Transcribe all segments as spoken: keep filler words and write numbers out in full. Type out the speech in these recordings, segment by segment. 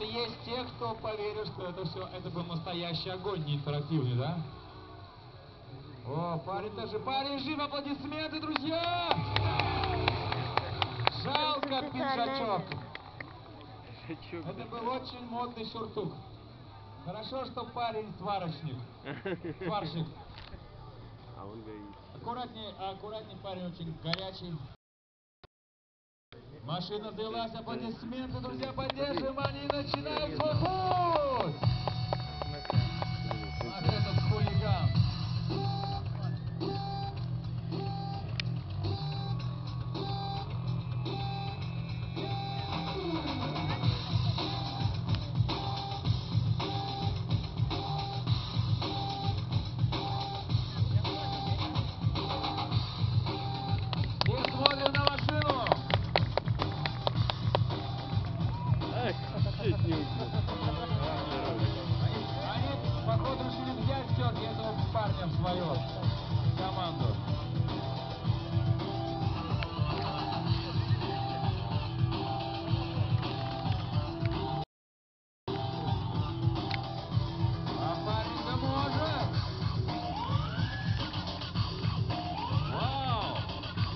что есть те, кто поверил, что это все, это был настоящий огонь, не интерактивный, да? О, парень даже, парень жив, аплодисменты, друзья! Жалко пиджачок. Это был очень модный сюртук. Хорошо, что парень сварочник. Сварщик. А он горит. Аккуратнее, аккуратнее, парень очень горячий. Машина завелась, аплодисменты, друзья, поддержим, они начинают свой путь! Ах, этот хулиган! Все смотрят на машину! Чуть не убил. Они, походу, решили взять все-таки этого парня в свою команду. А парень-то может! Вау!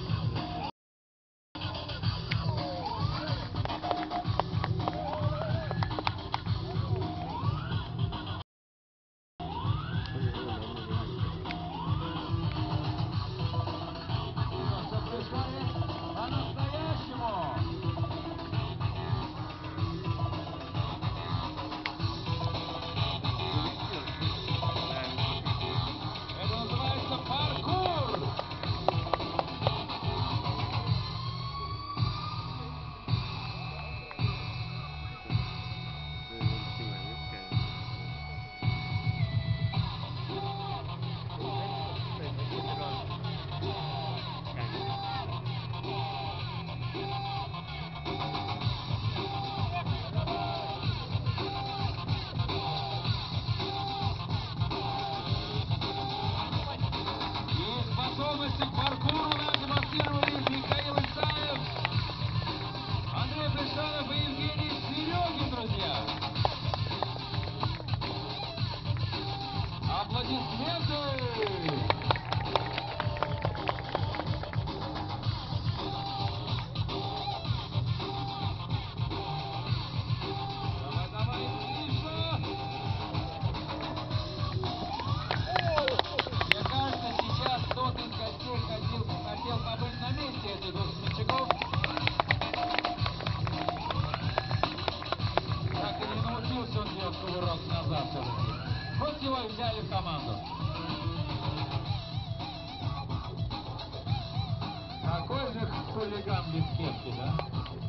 Что происходит по-настоящему? Это называется паркур! И способности к паркуру нам демонстрировали Михаил Исаев, Андрей Пришанов и Евгений Серегин, друзья. Аплодисменты! Давай, давай, Миша! Мне кажется, сейчас кто-то из гостей хотел, хотел побыть на месте этих двух смельчаков. Так и не научился он делать кувырок назад все-таки. Вот его и взяли в команду. Такой же хулиган без кепки, да?